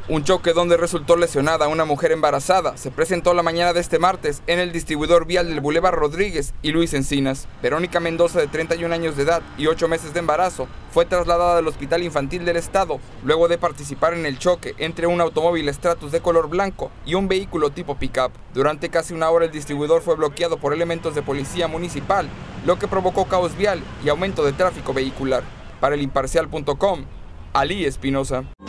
Un choque donde resultó lesionada una mujer embarazada se presentó la mañana de este martes en el distribuidor vial del Boulevard Rodríguez y Luis Encinas. Verónica Mendoza, de 31 años de edad y 8 meses de embarazo, fue trasladada al Hospital Infantil del Estado luego de participar en el choque entre un automóvil Stratus de color blanco y un vehículo tipo pick-up. Durante casi una hora el distribuidor fue bloqueado por elementos de policía municipal, lo que provocó caos vial y aumento de tráfico vehicular. Para el Imparcial.com, Ali Espinosa.